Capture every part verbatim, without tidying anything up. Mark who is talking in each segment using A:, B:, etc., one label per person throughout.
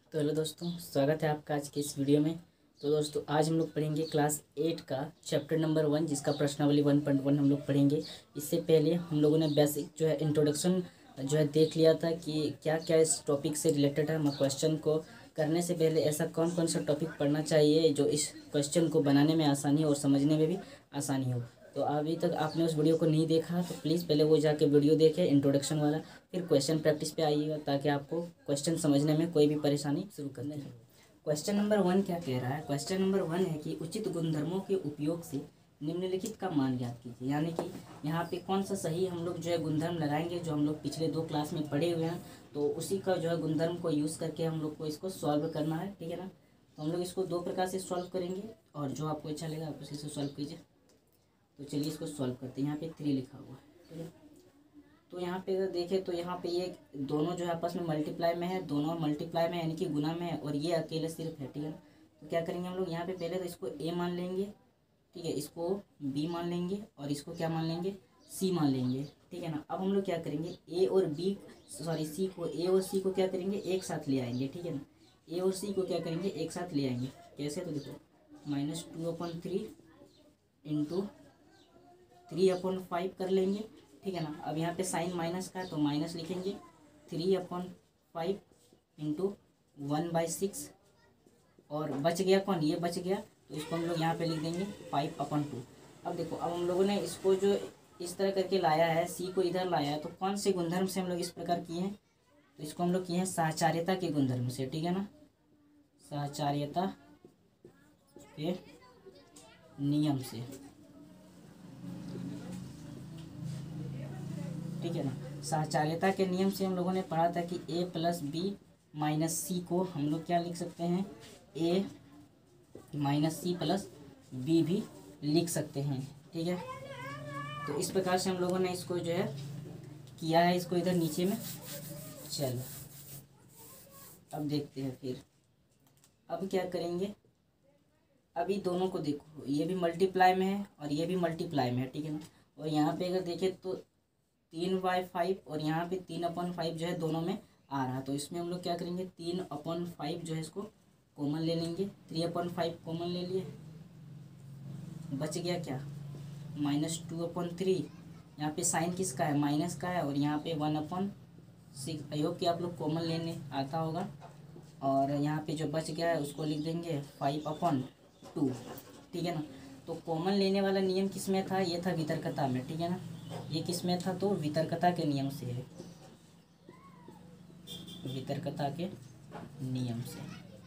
A: तो हेलो दोस्तों, स्वागत है आपका आज के इस वीडियो में। तो दोस्तों आज हम लोग पढ़ेंगे क्लास एट का चैप्टर नंबर वन, जिसका प्रश्नावली वन पॉइंट वन हम लोग पढ़ेंगे। इससे पहले हम लोगों ने बेसिक जो है इंट्रोडक्शन जो है देख लिया था कि क्या क्या इस टॉपिक से रिलेटेड है। हम क्वेश्चन को करने से पहले ऐसा कौन कौन सा टॉपिक पढ़ना चाहिए जो इस क्वेश्चन को बनाने में आसानी हो और समझने में भी आसानी हो। तो अभी तक आपने उस वीडियो को नहीं देखा तो प्लीज़ पहले वो जाके वीडियो देखें इंट्रोडक्शन वाला, फिर क्वेश्चन प्रैक्टिस पे आइएगा ताकि आपको क्वेश्चन समझने में कोई भी परेशानी शुरू करने है। क्वेश्चन नंबर वन क्या कह रहा है? क्वेश्चन नंबर वन है कि उचित गुणधर्मों के उपयोग से निम्नलिखित का मान ज्ञात कीजिए। यानी कि यहाँ पे कौन सा सही हम लोग जो है गुणधर्म लगाएंगे जो हम लोग पिछले दो क्लास में पढ़े हुए हैं, तो उसी का जो है गुणधर्म को यूज़ करके हम लोग को इसको सॉल्व करना है। ठीक है ना? तो हम लोग इसको दो प्रकार से सॉल्व करेंगे और जो आपको अच्छा लगेगा आप उसी से सॉल्व कीजिए। तो चलिए इसको सॉल्व करते हैं। यहाँ पे थ्री लिखा हुआ है, ठीक है। तो यहाँ पे अगर देखें तो यहाँ पे ये दोनों जो है आपस में मल्टीप्लाई में है, दोनों मल्टीप्लाई में यानी कि गुना में है, और ये अकेले सिर्फ है। ठीक है। तो क्या करेंगे हम लोग यहाँ पे पहले तो इसको ए मान लेंगे, ठीक है, इसको बी मान लेंगे और इसको क्या मान लेंगे, सी मान लेंगे। ठीक है ना? अब हम लोग क्या करेंगे, ए और बी सॉरी सी को ए और सी को क्या करेंगे, एक साथ ले आएंगे। ठीक है ना? ए और सी को क्या करेंगे, एक साथ ले आएंगे। कैसे? तो देखो minus two upon three into three upon five कर लेंगे। ठीक है ना? अब यहाँ पे साइन माइनस का है तो माइनस लिखेंगे। Three upon five into one by six, और बच गया कौन, ये बच गया, तो इसको हम लोग यहाँ पे लिख देंगे फाइव अपन टू। अब देखो, अब हम लोगों ने इसको जो इस तरह करके लाया है, सी को इधर लाया है, तो कौन से गुणधर्म से हम लोग इस प्रकार किए हैं, तो इसको हम लोग किए हैं साहचर्यता के गुणधर्म से। ठीक है ना? साहचर्यता के नियम से। ठीक है ना? साहचर्यता के नियम से हम लोगों ने पढ़ा था कि A plus B minus C को हम लोग क्या लिख सकते हैं, A minus C plus B भी लिख सकते हैं। ठीक है। तो इस प्रकार से हम लोगों ने इसको जो है किया है, इसको इधर नीचे में। चलो अब देखते हैं फिर अब क्या करेंगे। अभी दोनों को देखो, ये भी मल्टीप्लाई में है और ये भी मल्टीप्लाई में है। ठीक है ना? और यहाँ पे अगर देखें तो तीन बाई फाइव और यहाँ पे तीन अपन फाइव जो है दोनों में आ रहा है, तो इसमें हम लोग क्या करेंगे, तीन अपन फाइव जो है इसको कॉमन ले लेंगे। थ्री अपन फाइव कॉमन ले लिए, बच गया क्या, माइनस टू अपन थ्री। यहाँ पे साइन किसका है, माइनस का है, और यहाँ पे one upon six. I hope कि आप लोग कॉमन लेने आता होगा। और यहाँ पे जो बच गया है उसको लिख देंगे फाइव अपन टू। ठीक है ना? तो कॉमन लेने वाला नियम किस में था, ये था वितर्कता में। ठीक है ना? ये किस में था, तो वितर्कता के नियम से है, वितर्कता के नियम से।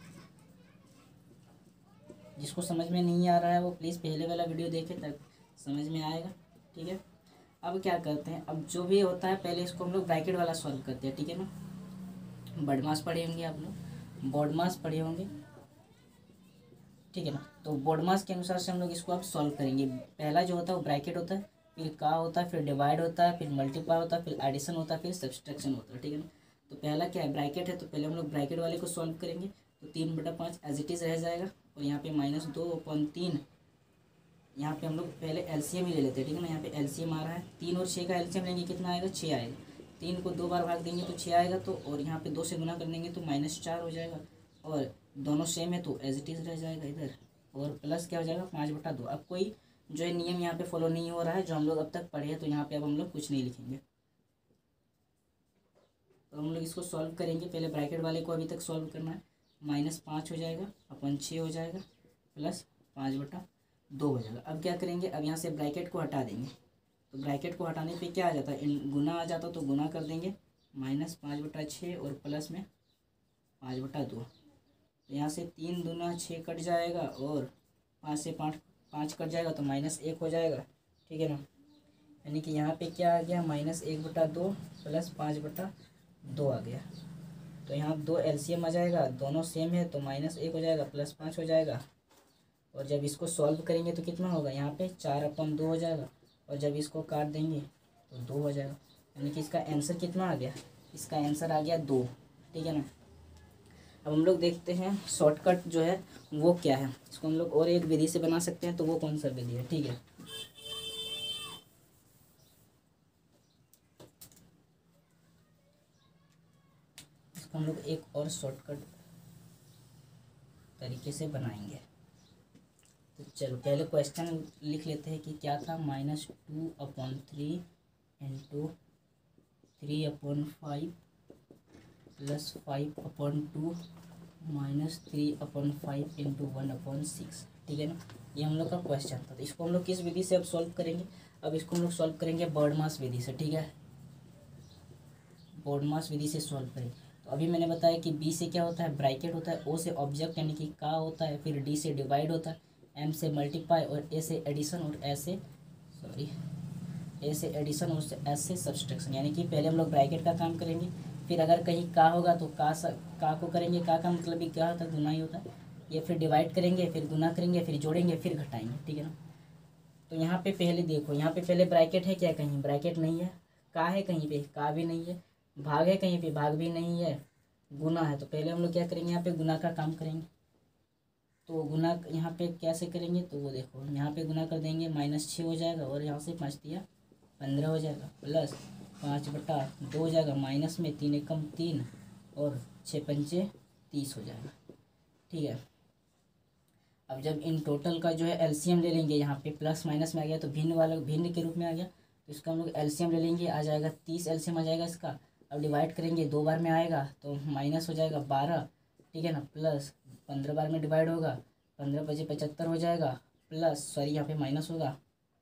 A: जिसको समझ में नहीं आ रहा है वो प्लीज़ पहले वाला वीडियो देखे तब समझ में आएगा। ठीक है। अब क्या करते हैं, अब जो भी होता है पहले इसको हम लोग ब्रैकेट वाला सॉल्व करते हैं। ठीक है ना? बॉडमास पढ़े होंगे आप लोग, बॉडमास पढ़े होंगे। ठीक है ना? तो बॉडमास के अनुसार से हम लोग इसको अब सॉल्व करेंगे। पहला जो होता है वो ब्रैकेट होता है, फिर का होता है, फिर डिवाइड होता है, फिर मल्टीप्लाई होता है, फिर एडिशन होता है, फिर सब्सट्रैक्शन होता है। ठीक है ना? तो पहला क्या है, ब्रैकेट है, तो पहले हम लोग ब्रैकेट वाले को सॉल्व करेंगे। तो तीन बटा पाँच एज इट इज़ रह जाएगा, और यहाँ पे माइनस दो अपन तीन। यहाँ पे हम लोग पहले एलसीएम ही ले लेते हैं। ठीक है ना? यहाँ पे एलसीएम आ रहा है, तीन और छः का एलसीएम लेंगे, कितना आएगा, छः आएगा। तीन को दो बार भाग देंगे तो छः आएगा, तो और यहाँ पे दो से गुना कर देंगे तो माइनस चार हो जाएगा, और दोनों सेम है तो एज इट इज़ रह जाएगा इधर, और प्लस क्या हो जाएगा, पाँच बटा दो। अब कोई जो है नियम यहाँ पे फॉलो नहीं हो रहा है जो हम लोग अब तक पढ़े हैं, तो यहाँ पे अब हम लोग कुछ नहीं लिखेंगे। तो हम लोग इसको सॉल्व करेंगे। पहले ब्रैकेट वाले को अभी तक सॉल्व करना है। माइनस पाँच हो जाएगा अपन छः हो जाएगा, प्लस पाँच बटा दो हो जाएगा। अब क्या करेंगे, अब यहाँ से ब्रैकेट को हटा देंगे। तो ब्रैकेट को हटाने पे क्या आ जाता है, गुना आ जाता, तो गुना कर देंगे, माइनस पाँच बटा छः और प्लस में पाँच बटा दो। तो यहाँ से तीन दूना छः कट जाएगा, और पाँच से पाँच पाँच कट जाएगा तो माइनस एक हो जाएगा। ठीक है ना? यानी कि यहाँ पे क्या आ गया, माइनस एक बटा दो प्लस पाँच बटा दो आ गया। तो यहाँ दो एलसीएम आ जाएगा, दोनों सेम है तो माइनस एक हो जाएगा, प्लस पाँच हो जाएगा। और जब इसको सॉल्व करेंगे तो कितना होगा, यहाँ पे चार अपन दो हो जाएगा, और जब इसको काट देंगे तो दो हो जाएगा। यानी कि इसका आंसर कितना आ गया, इसका आंसर आ गया दो। ठीक है ना? अब हम लोग देखते हैं शॉर्टकट जो है वो क्या है। इसको हम लोग और एक विधि से बना सकते हैं, तो वो कौन सा विधि है, ठीक है। इसको हम लोग एक और शॉर्टकट तरीके से बनाएंगे। तो चलो पहले क्वेश्चन लिख लेते हैं कि क्या था, minus two upon three into three upon five plus five upon two minus three upon five into one upon six. ठीक है ना, ये हम लोग का क्वेश्चन था। तो इसको हम लोग किस विधि से अब सॉल्व करेंगे, अब इसको हम लोग सॉल्व करेंगे बॉडमास विधि से। ठीक है, बॉडमास विधि से सॉल्व करेंगे। तो अभी मैंने बताया कि बी से क्या होता है, ब्रैकेट होता है, ओ से ऑब्जेक्ट यानी कि का होता है, फिर डी से डिवाइड होता है, एम से मल्टीप्लाई और ए से एडिशन और एस से सॉरी ए से एडिशन और एस से सब्सट्रैक्शन। यानी कि पहले हम लोग ब्रैकेट का काम करेंगे, फिर अगर कहीं का होगा तो का स, का को करेंगे, का का मतलब भी क्या होता है, गुना ही होता है। ये फिर डिवाइड करेंगे, फिर गुना करेंगे, फिर जोड़ेंगे, फिर घटाएंगे। ठीक है ना, तो यहाँ पे पहले देखो, यहाँ पे पहले ब्रैकेट है क्या, कहीं ब्रैकेट नहीं है, का है कहीं पे, का भी नहीं है, भाग है कहीं पे, भाग भी नहीं है, गुना है। तो पहले हम लोग क्या करेंगे, यहाँ पे गुना का काम करेंगे। तो गुना यहाँ पे कैसे करेंगे, तो वो देखो यहाँ पे गुना कर देंगे, माइनस छः हो जाएगा और यहाँ से पाँच दिया पंद्रह हो जाएगा, प्लस पाँच बटा दो हो जाएगा, माइनस में तीन एकम तीन और छः पंचे तीस हो जाएगा। ठीक है, अब जब इन टोटल का जो है एलसीएम ले लेंगे, यहाँ पे प्लस माइनस में आ गया तो भिन्न वाला भिन्न के रूप में आ गया, तो इसका हम लोग एलसीएम ले लेंगे, आ जाएगा तीस एलसीएम आ जाएगा इसका। अब डिवाइड करेंगे, दो बार में आएगा तो माइनस हो जाएगा बारह। ठीक है ना, प्लस पंद्रह बार में डिवाइड होगा, पंद्रह बजे पचहत्तर हो जाएगा, प्लस सॉरी यहाँ पे माइनस होगा,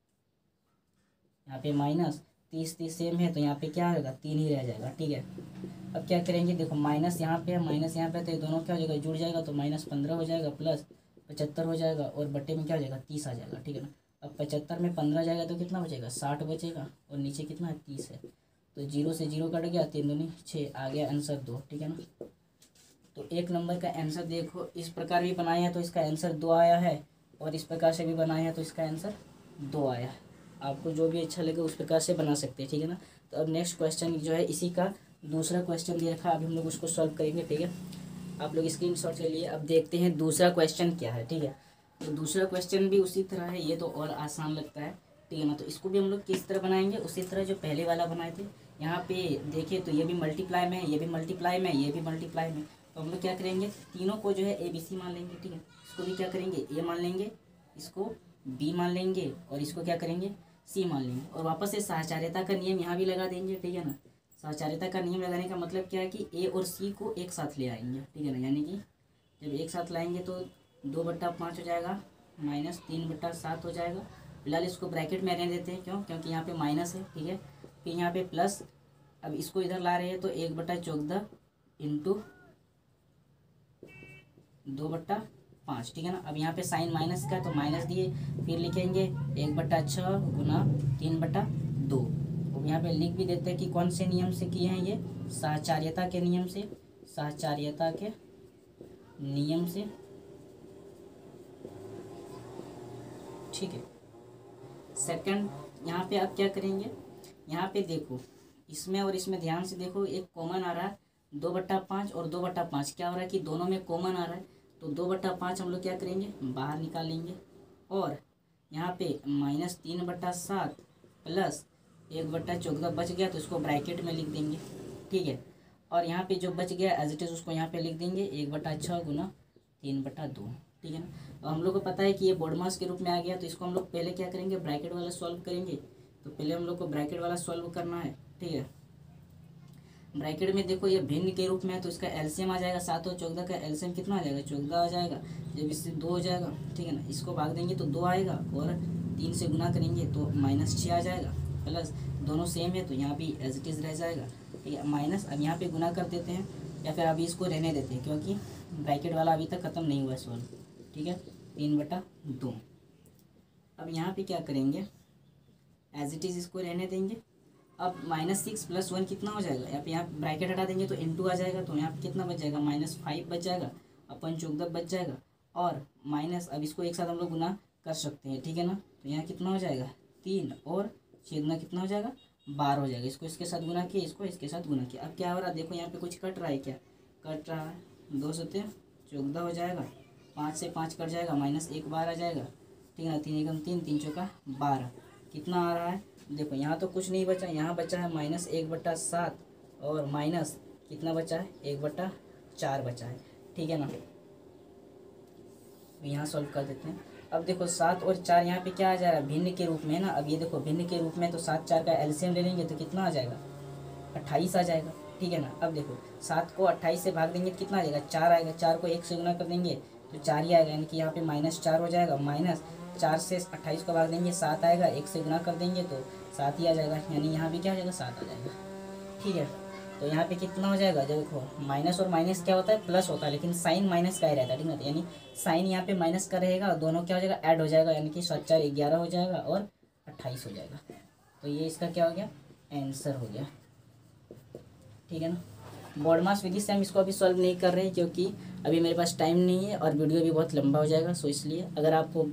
A: यहाँ पे माइनस तीस तीस सेम है तो यहाँ पे क्या होगा, तीन ही रह जाएगा। ठीक है, अब क्या करेंगे, देखो माइनस यहाँ पे है, माइनस यहाँ पे है, तो ये दोनों क्या हो जाएगा, जुड़ जाएगा, तो माइनस पंद्रह हो जाएगा, प्लस पचहत्तर हो जाएगा और बट्टे में क्या हो जाएगा, तीस आ जाएगा। ठीक है ना, अब पचहत्तर में पंद्रह जाएगा तो कितना बचेगा, साठ बचेगा, और नीचे कितना है, तीस है, तो जीरो से जीरो कट गया, तीन दूनी छः, आ गया आंसर दो। ठीक है ना, तो एक नंबर का आंसर देखो, इस प्रकार भी बनाया है तो इसका आंसर दो आया है, और इस प्रकार से भी बनाया है तो इसका आंसर दो आया है। आपको जो भी अच्छा लगे उस प्रकार से बना सकते हैं। ठीक है ना, तो अब नेक्स्ट क्वेश्चन जो है इसी का दूसरा क्वेश्चन दिया रखा, अभी हम लोग उसको सॉल्व करेंगे। ठीक है, आप लोग स्क्रीनशॉट ले लिए। अब देखते हैं दूसरा क्वेश्चन क्या है। ठीक है, तो दूसरा क्वेश्चन भी उसी तरह है, ये तो और आसान लगता है। ठीक है ना, तो इसको भी हम लोग किस तरह बनाएंगे, उसी तरह जो पहले वाला बनाए थे। यहाँ पे देखिए तो ये भी मल्टीप्लाई में है, ये भी मल्टीप्लाई में, ये भी मल्टीप्लाई में, तो हम लोग क्या करेंगे, तीनों को जो है ए बी सी मान लेंगे। ठीक है, इसको भी क्या करेंगे, ए मान लेंगे, इसको बी मान लेंगे और इसको क्या करेंगे, सी मान लेंगे, और वापस से सहचार्यता का नियम यहाँ भी लगा देंगे। ठीक है ना, सहचार्यता का नियम लगाने का मतलब क्या है कि ए और सी को एक साथ ले आएंगे। ठीक है ना, यानी कि जब एक साथ लाएंगे तो दो बट्टा पाँच हो जाएगा, माइनस तीन बट्टा सात हो जाएगा। फिलहाल इसको ब्रैकेट में रहने देते हैं, क्यों, क्योंकि यहाँ पे माइनस है। ठीक है, फिर यहाँ पे प्लस, अब इसको इधर ला रहे हैं तो एक बट्टा चौदह इंटू दो बट्टा पाँच। ठीक है ना, अब यहाँ पे साइन माइनस का तो माइनस दिए, फिर लिखेंगे एक बट्टा छः गुना तीन बट्टा दो। अब यहाँ पे लिख भी देते हैं कि कौन से नियम से किए हैं, ये सहचार्यता के नियम से, सहचार्यता के नियम से। ठीक है, सेकंड यहाँ पे आप क्या करेंगे, यहाँ पे देखो इसमें और इसमें ध्यान से देखो, एक कॉमन आ रहा है दो बट्टा पाँच और दो बट्टा पाँच, क्या हो रहा है कि दोनों में कॉमन आ रहा है, तो दो बट्टा पाँच हम लोग क्या करेंगे, बाहर निकालेंगे, और यहाँ पे माइनस तीन बट्टा सात प्लस एक बट्टा चौदह बच गया तो इसको ब्रैकेट में लिख देंगे। ठीक है, और यहाँ पे जो बच गया एज इट इज़ उसको यहाँ पे लिख देंगे एक बट्टा छः गुना तीन बट्टा दो। ठीक है ना, तो हम लोग को पता है कि ये बॉडमास के रूप में आ गया, तो इसको हम लोग पहले क्या करेंगे, ब्रैकेट वाला सॉल्व करेंगे। तो पहले हम लोग को ब्रैकेट वाला सॉल्व करना है। ठीक है, ब्रैकेट में देखो ये भिन्न के रूप में है तो इसका एलसीएम आ जाएगा, सात और चौदह का एलसीएम कितना आ जाएगा, चौदह आ जाएगा, जब इससे दो हो जाएगा। ठीक है ना, इसको भाग देंगे तो दो आएगा, और तीन से गुना करेंगे तो माइनस छः आ जाएगा, प्लस दोनों सेम है तो यहाँ भी एज इट इज़ रह जाएगा। ठीक है, माइनस, अब यहाँ पे गुना कर देते हैं या फिर अभी इसको रहने देते हैं, क्योंकि ब्रैकेट वाला अभी तक ख़त्म नहीं हुआ है सॉल्व। ठीक है, तीन बटा दो। अब यहाँ पे क्या करेंगे, एज इट इज़ इसको रहने देंगे। अब माइनस सिक्स प्लस वन कितना हो जाएगा, यहाँ पे यहाँ ब्रैकेट हटा देंगे तो इंटू आ जाएगा, तो यहाँ पे कितना बच जाएगा, माइनस फाइव बच जाएगा, अपन चौदह बच जाएगा, और माइनस, अब इसको एक साथ हम लोग गुना कर सकते हैं। ठीक है ना, तो यहाँ कितना हो जाएगा, तीन और छेदना कितना हो जाएगा, बारह हो जाएगा। इसको इसके साथ गुना किया, इसको इसके साथ गुना किया। अब क्या हो रहा है, देखो यहाँ पे कुछ कट रहा है, क्या कट रहा है, दो सत्ते चौदह हो जाएगा, पाँच से पाँच कट जाएगा, माइनस एक बार आ जाएगा। ठीक है ना, तीन एकम तीन, तीन चौका बारह, कितना आ रहा है, देखो यहाँ तो कुछ नहीं बचा, यहाँ बचा है माइनस एक बट्टा सात, और माइनस कितना बचा है, एक बट्टा चार बचा है। ठीक है ना, तो यहाँ सॉल्व कर देते हैं। अब देखो सात और चार यहाँ पे क्या आ जा रहा है, भिन्न के रूप में ना। अब ये देखो भिन्न के रूप में, तो सात चार का एलसीएम ले लेंगे तो कितना आ जाएगा, अट्ठाईस आ जाएगा, ठीक है ना। अब देखो सात को अट्ठाईस से भाग देंगे तो कितना आ जाएगा, चार आएगा। चार को एक से गुना कर देंगे तो चार ही आएगा, यानी कि यहाँ पे माइनस चार हो जाएगा। माइनस चार से अट्ठाईस को भाग देंगे सात आएगा, एक से गुना कर देंगे तो सात ही आ जाएगा, यानी यहाँ भी क्या हो जाएगा, सात आ जाएगा, ठीक है। तो यहाँ पे कितना हो जाएगा, जब देखो माइनस और माइनस क्या होता है, प्लस होता है, लेकिन साइन माइनस का ही रहता है, ठीक है। यानी साइन यहाँ पे माइनस का रहेगा और दोनों क्या हो जाएगा, ऐड हो जाएगा, यानी कि सात चार ग्यारह हो जाएगा और अट्ठाईस हो जाएगा। तो ये इसका क्या हो गया, आंसर हो गया, ठीक है ना। बोर्ड मास विधि से हम इसको अभी सॉल्व नहीं कर रहे हैं, क्योंकि अभी मेरे पास टाइम नहीं है और वीडियो भी बहुत लंबा हो जाएगा। सो इसलिए अगर आपको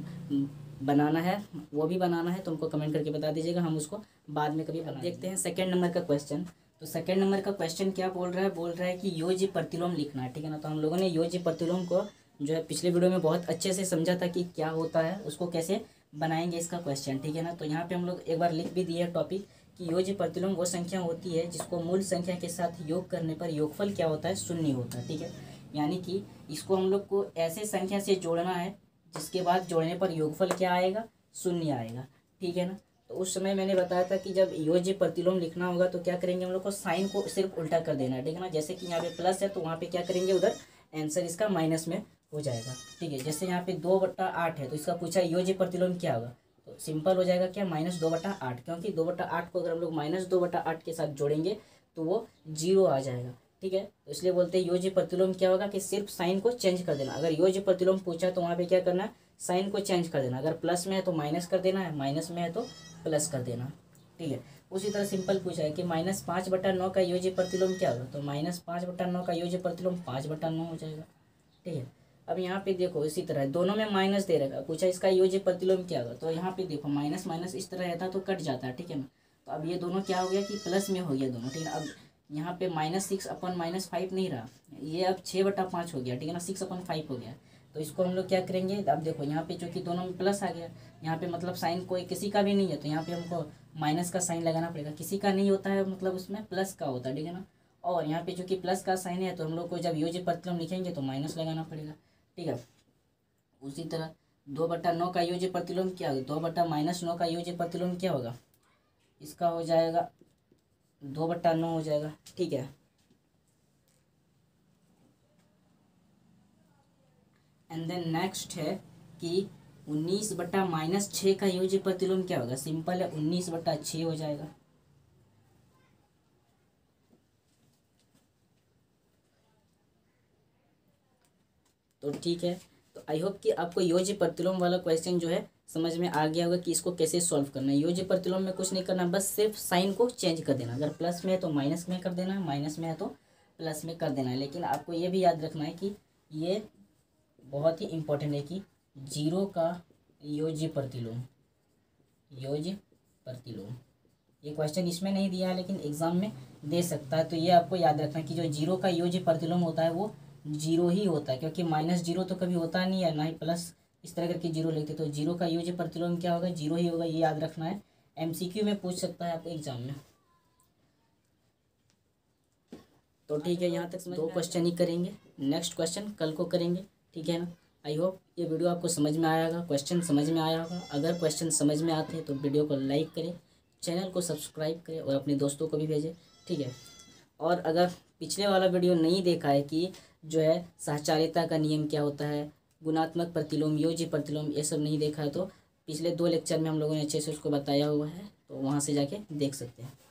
A: बनाना है, वो भी बनाना है, तो हमको कमेंट करके बता दीजिएगा, हम उसको बाद में कभी बना देखते हैं। सेकंड नंबर का क्वेश्चन, तो सेकंड नंबर का क्वेश्चन क्या बोल रहा है, बोल रहा है कि योज्य प्रतिलोम लिखना है, ठीक है ना। तो हम लोगों ने योज्य प्रतिलोम को जो है पिछले वीडियो में बहुत अच्छे से समझा था कि क्या होता है, उसको कैसे बनाएंगे इसका क्वेश्चन, ठीक है ना। तो यहाँ पे हम लोग एक बार लिख भी दिए टॉपिक कि योज्य प्रतिलोम वो संख्या होती है जिसको मूल संख्या के साथ योग करने पर योगफल क्या होता है, शून्य होता है, ठीक है। यानी कि इसको हम लोग को ऐसे संख्या से जोड़ना है जिसके बाद जोड़ने पर योगफल क्या आएगा, शून्य आएगा, ठीक है ना। तो उस समय मैंने बताया था कि जब योज्य प्रतिलोम लिखना होगा तो क्या करेंगे, हम लोग को साइन को सिर्फ उल्टा कर देना है, ठीक है ना। जैसे कि यहाँ पे प्लस है तो वहाँ पे क्या करेंगे, उधर आंसर इसका माइनस में हो जाएगा, ठीक है। जैसे यहाँ पे दो बट्टा आठ है तो इसका पूछा योज्य प्रतिलोम क्या होगा, तो सिंपल हो जाएगा क्या, माइनस दो बटा आठ, क्योंकि दो बटा आठ को अगर हम लोग माइनस दो बटा आठ के साथ जोड़ेंगे तो वो जीरो आ जाएगा, ठीक है। तो इसलिए बोलते हैं योज्य प्रतिलोम क्या होगा कि सिर्फ साइन को चेंज कर देना। अगर योज्य प्रतिलोम पूछा तो वहाँ पे क्या करना है, साइन को चेंज कर देना। अगर प्लस में है तो माइनस कर देना है, माइनस में है तो प्लस कर देना, ठीक है। उसी तरह सिंपल पूछा है कि माइनस पाँच बटा नौ का योज्य प्रतिलोम क्या होगा, तो माइनस पाँच बटा नौ का योज्य प्रतिलोम पाँच बटा नौ हो जाएगा, ठीक है। अब यहाँ पे देखो इसी तरह दोनों में माइनस दे रखा, पूछा इसका योज्य प्रतिलोम क्या होगा, तो यहाँ पे देखो माइनस माइनस इस तरह रहता तो कट जाता है, ठीक है ना। तो अब ये दोनों क्या हो गया कि प्लस में हो गया दोनों, ठीक है। अब यहाँ पे minus six upon minus five नहीं रहा, ये अब छः बटा पाँच हो गया, ठीक है ना, सिक्स अपन फाइव हो गया। तो इसको हम लोग क्या करेंगे, अब देखो यहाँ पे चूँकि दोनों में प्लस आ गया, यहाँ पे मतलब साइन कोई किसी का भी नहीं है तो यहाँ पे हमको माइनस का साइन लगाना पड़ेगा। किसी का नहीं होता है मतलब उसमें प्लस का होता है, ठीक है ना। और यहाँ पे चूँकि प्लस का साइन है तो हम लोग को जब योज्य प्रतिलोम लिखेंगे तो माइनस लगाना पड़ेगा, ठीक है। उसी तरह दो बटा नौ का योज्य प्रतिलोम क्या होगा, दो बटा माइनस नौ का योज्य प्रतिलोम क्या होगा, इसका हो जाएगा दो बटा नौ हो जाएगा, ठीक है। एंड देन नेक्स्ट है कि उन्नीस बटा माइनस छः का योज्य प्रतिलोम क्या होगा, सिंपल है, उन्नीस बटा छः हो जाएगा, तो ठीक है। तो आई होप कि आपको योज्य प्रतिलोम वाला क्वेश्चन जो है समझ में आ गया होगा कि इसको कैसे सॉल्व करना है। योज्य प्रतिलोम में कुछ नहीं करना, बस सिर्फ साइन को चेंज कर देना। अगर प्लस में है तो माइनस में कर देना है, माइनस में है तो प्लस में कर देना है। लेकिन आपको ये भी याद रखना है कि ये बहुत ही इम्पोर्टेंट है कि जीरो का योज्य प्रतिलोम, योज्य प्रतिलोम, ये क्वेश्चन इसमें नहीं दिया है लेकिन एग्जाम में दे सकता है। तो ये आपको याद रखना कि जो जीरो का योज्य प्रतिलोम होता है वो जीरो ही होता है, क्योंकि माइनस जीरो तो कभी होता नहीं है, ना ही प्लस इस तरह करके जीरो लिखते। तो जीरो का योज्य प्रतिलोम क्या होगा, जीरो ही होगा, ये याद रखना है। एमसीक्यू में पूछ सकता है आपको एग्जाम में। तो ठीक है, यहाँ तक दो क्वेश्चन ही करेंगे, नेक्स्ट क्वेश्चन कल को करेंगे, ठीक है ना। आई होप ये वीडियो आपको समझ में आया होगा, क्वेश्चन समझ में आया होगा। अगर क्वेश्चन समझ में आते हैं तो वीडियो को लाइक करें, चैनल को सब्सक्राइब करें और अपने दोस्तों को भी भेजें, ठीक है। और अगर पिछले वाला वीडियो नहीं देखा है कि जो है सहचार्यता का नियम क्या होता है, गुणात्मक प्रतिलोम, योज्य प्रतिलोम, ये सब नहीं देखा है तो पिछले दो लेक्चर में हम लोगों ने अच्छे से उसको बताया हुआ है, तो वहाँ से जाके देख सकते हैं।